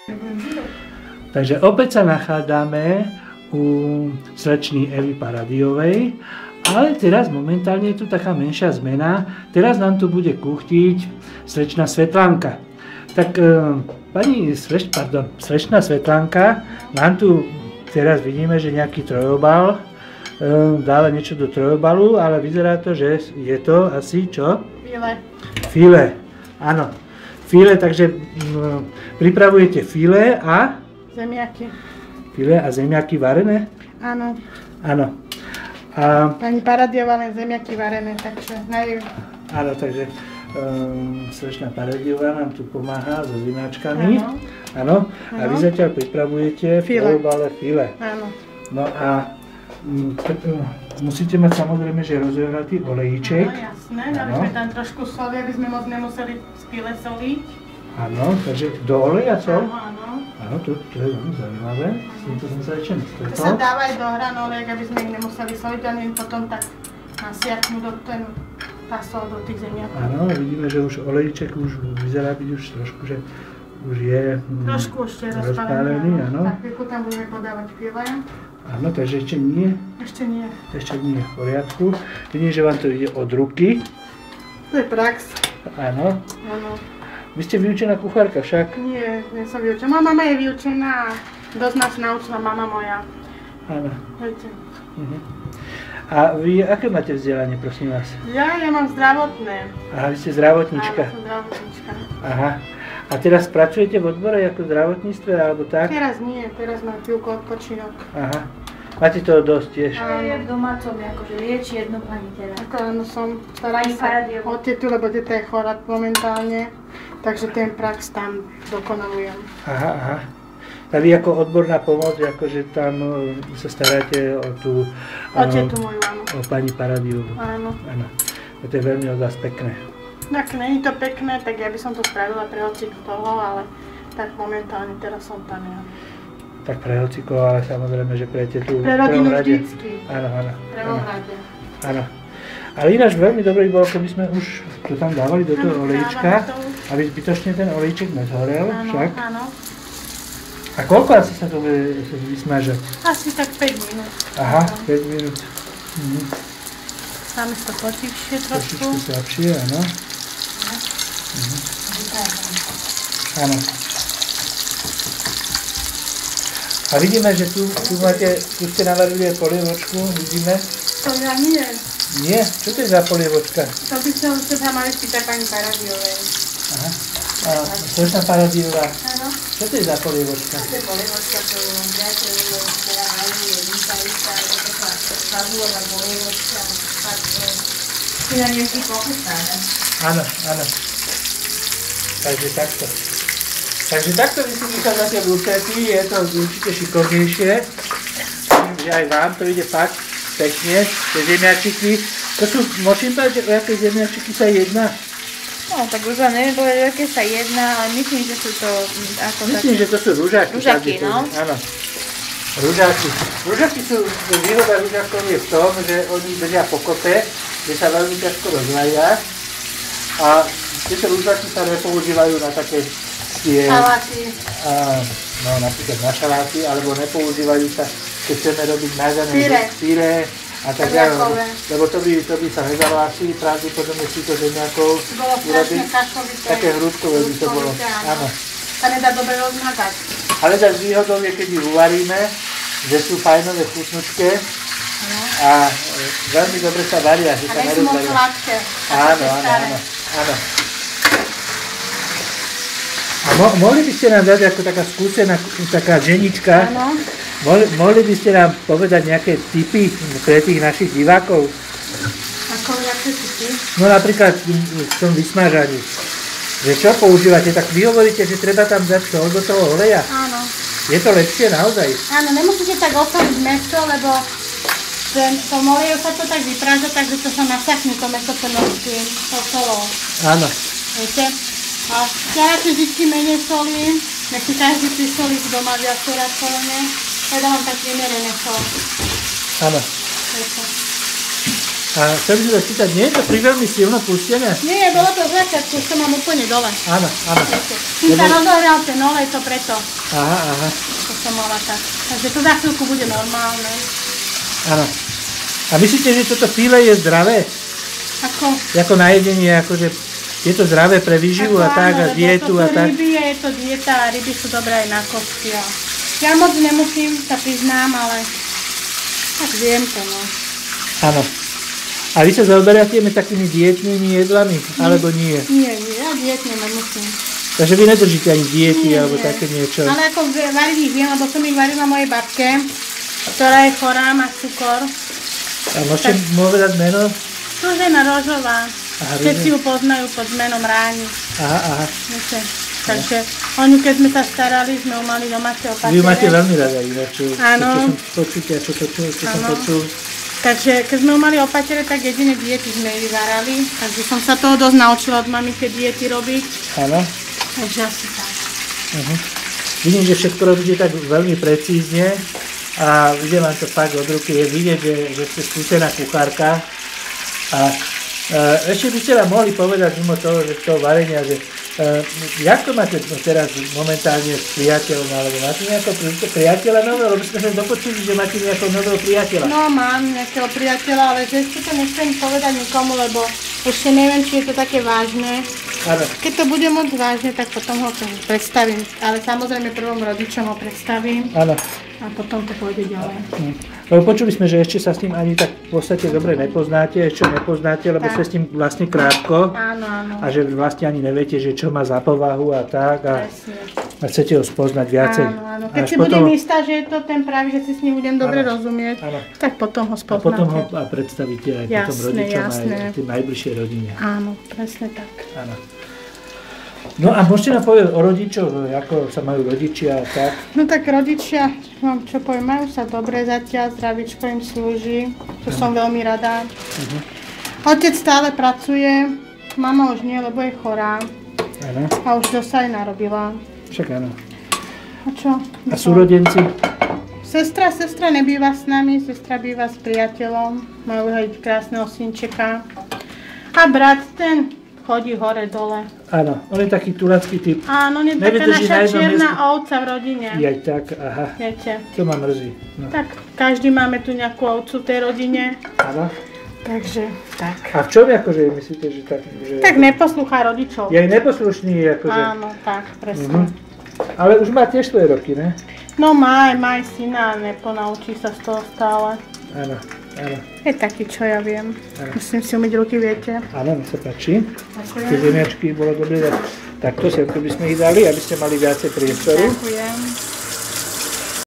Takže opäť sa nachádzame u slečny Evy Paradiovej, ale teraz momentálne je tu taká menšia zmena. Teraz nám tu bude kuchtiť slečna Svetlánka. Tak pani slečna Svetlánka nám tu teraz vidíme, že nejaký trojobal dáva niečo do trojobalu, ale vyzerá to, že je to asi čo? File. File, áno. File, takže pripravujete file a? Zemiaky. File a zemiaky varené? Áno. Áno. A... Pani Paradiová len zemiaky varené, takže najú. Áno, takže slečna Paradiová nám tu pomáha so zináčkami. Áno. Áno. A vy zatiaľ pripravujete trojobale file. Áno. No a musíte mať samozrejme, že rozhratý olejček. No jasné, dali sme tam trošku soli, aby sme moc nemuseli z file soliť. Áno, takže do oleja sol? Áno. Áno, to je veľmi zaujímavé. S týmto som sa ešte nestretol. To sa dáva aj do hranoliek, aby sme ich nemuseli soliť, ani potom tak nasiaknú tá sol do tých zemiakov. Áno, vidíme, že už olejček už vyzerá byť už trošku, že už je trošku ešte rozpálený, áno. Za chvíľku tam budeme podávať file. Áno, takže ešte nie. Ešte nie. Ešte nie, v poriadku. Vidím, že vám to ide od ruky. To je prax. Áno. Áno. Vy ste vyučená kuchárka však? Nie, nie som vyučená. Moja mama je vyučená. Dosť nás naučila mama moja. Áno. Viete. A vy aké máte vzdelanie, prosím vás? Ja mám zdravotné. Aha, vy ste zdravotníčka. Áno, som zdravotníčka. Aha. A teraz pracujete v odbore ako v zdravotníctve, alebo tak? Teraz nie, teraz mám chvíľku odpočinok. Aha. Máte toho dosť tiež? Je v domácom, akože lieči jednu pani teraz. Ako áno, som starám sa o tetu, lebo teta je chorá momentálne. Takže ten prax tam dokonalujem. Aha, aha. A vy ako odborná pomoc, akože tam sa staráte o tú... O tetu moju, áno. O pani Paradiovú. Áno. Áno. To je veľmi od vás pekné. Tak není to pekné, tak ja by som to spravila pre hociku toho, ale tak momentálne teraz som tam ja. Tak pre hociko, ale samozrejme, že pre tetu pre rodinu vždycky. Áno, áno. Prvom rade. Áno. Ale ináč veľmi dobrý bol, keby sme už to tam dávali do toho olejčka, aby zbytočne ten olejček nezhorel, však. Áno. A koľko asi sa to bude vysmažať? Asi tak 5 minút. Aha, 5 minút. Dáme to potichšie trošku. Trošičku slabšie, áno. Áno. A vidíme, že tu ste navarili aj polievočku, vidíme. To ja nie. Nie? Čo to je za polievočka? To by som sa mali spýtať pani Paradiovej. Aha. A slečna Paradiová. Áno. Čo to je za polievočka? To je polievočka, to je polievočka, fabulová polievočka, si na nejaký pochutnáme. Áno, áno. Takže takto. Takže takto vy si vychádzate v lucerky, je to určite šikovnejšie. Vidím, že aj vám to ide fakt pekne, tie zemiačiky. To sú, môžem povedať, o aké zemiačiky sa jedná? No, tak už vám neviem povedať, o aké sa jedná, ale myslím, že sú to ako myslím, že to sú ružáky. Ružáky, no. Áno. Ružáky. Ružáky sú, výhoda ružákov je v tom, že oni držia pokope, že sa veľmi ťažko rozvalia. A tieto ružáky sa nepoužívajú na také tie... Šaláty. No, napríklad na šaláty, alebo nepoužívajú sa, keď chceme robiť názané pyré a tak ďalej, lebo to by sa nezavlási, pravdepodobne si to zemiakov urobiť. Také hrúdkové by to bolo. Áno. Sa nedá dobre rozmazať. Ale zase výhodou je, keď ich uvaríme, že sú fajnové, chutnučké a veľmi dobre sa varia, že sa nerozvaria. A nie sú moc sladké. Áno. A mohli by ste nám dať ako taká skúsená, taká ženička, mohli by ste nám povedať nejaké tipy pre tých našich divákov? Ako jaké tipy? No napríklad v tom vysmážaní. Že čo používate, tak vy hovoríte, že treba tam dať sol do toho oleja? Áno. Je to lepšie naozaj? Áno, nemusíte tak osoliť mäso, lebo v tom oleju sa to tak vypráža, takže to sa nasakne to mäso tým solou. Áno. Viete? A ja radšej vždy menej solím, nech si každý prisolí doma viacerát solene. Ja dávam tak vymerené sol. Áno. A chcem si to spýtať, nie je to veľmi silno pustené? Nie, bolo to v začiatku, už to mám úplne dole. Áno, áno. Kým sa rozohral ten olej, to preto. Aha, aha. To som mala tak. Takže to za chvíľku bude normálne. Áno. A myslíte, že toto fíle je zdravé? Ako? Ako na jedenie, akože je to zdravé pre výživu a tak, a dietu a tak? Ryby, je to dieta a ryby sú dobré aj na kosti. Ja moc nemusím, sa priznám, ale tak viem to, no. Áno. A vy sa zaoberáte takými dietnými jedlami, alebo nie? Nie, ja dietne nemusím. Takže vy nedržíte ani diety, alebo také niečo? Ale ako variť ich viem, lebo som ich varila mojej babke, ktorá je chorá, má cukor. A môžete povedať meno? Zuzana Rožová. Všetci ju poznajú pod menom Ráni. Aha, aha. Viete, takže oni, keď sme sa starali, sme ju mali domáce opatere. Vy ju máte veľmi rada ináč, čo áno. som počutia, čo som počul. Takže keď sme ju mali opatere, tak jedine diety sme jej vyvárali. Takže som sa toho dosť naučila od mami, keď diety robiť. Áno. Takže asi tak. Vidím, že všetko robíte tak veľmi precízne. A vidím vám to fakt od ruky, je vidieť, že ste skúsená kuchárka. A ešte by ste vám mohli povedať mimo toho, že toho varenia, že jak to máte teraz momentálne s priateľom, alebo máte nejakého priateľa nového, lebo sme sa dopočuli, že máte nejakého nového priateľa. No mám nejakého priateľa, ale že ešte to nechcem povedať nikomu, lebo ešte neviem, či je to také vážne. Áno. Keď to bude moc vážne, tak potom ho predstavím, ale samozrejme prvom rodičom ho predstavím. Áno. A potom to pôjde ďalej. Lebo počuli sme, že ešte sa s tým ani tak v podstate dobre nepoznáte, ešte nepoznáte, lebo ste s tým vlastne krátko. Áno, áno. A že vlastne ani neviete, že čo má za povahu a tak. A chcete ho spoznať viacej. Áno, áno. Keď si budem istá, že je to ten pravý, že si s ním budem dobre rozumieť, tak potom ho spoznáte. A potom ho predstavíte aj potom rodičom, aj tým najbližšej rodine. Áno, presne tak. Áno. No a môžete nám povedať o rodičoch, ako sa majú rodičia a tak? No tak rodičia, čo poviem, majú sa dobre zatiaľ, zdravíčko im slúži, čo som veľmi rada. Otec stále pracuje, mama už nie, lebo je chorá. Áno. A už dosť aj narobila. Však áno. A čo? A súrodenci? Sestra nebýva s nami, sestra býva s priateľom, majú aj krásneho synčeka. A brat ten chodí hore-dole. Áno, on je taký turecký typ. Áno, on je taká naša čierna ovca v rodine. Jaj tak, aha. Viete. To ma mrzí. No. Tak, každý máme tu nejakú ovcu v tej rodine. Áno. Takže, tak. A v čom akože myslíte, že tak? Že tak neposlúcha rodičov. Je aj neposlušný akože. Áno, tak, presne. Ale už má tiež svoje roky, ne? No má aj syna, neponaučí sa z toho stále. Áno, áno. Je taký, čo ja viem. Musím si umyť ruky, viete. Áno, mi sa páči. Tie zemiačky bolo dobre dať takto, semko by sme ich dali, aby ste mali viacej priestoru. Ďakujem.